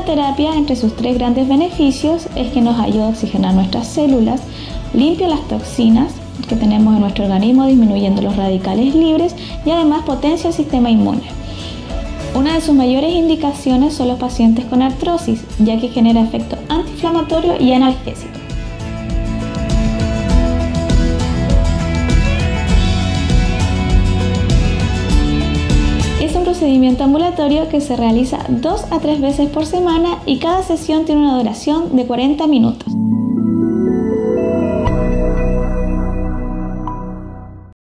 terapia, entre sus 3 grandes beneficios, es que nos ayuda a oxigenar nuestras células, limpia las toxinas que tenemos en nuestro organismo, disminuyendo los radicales libres, y además potencia el sistema inmune. Una de sus mayores indicaciones son los pacientes con artrosis, ya que genera efecto antiinflamatorio y analgésico. Es un procedimiento ambulatorio que se realiza 2 a 3 veces por semana y cada sesión tiene una duración de 40 minutos.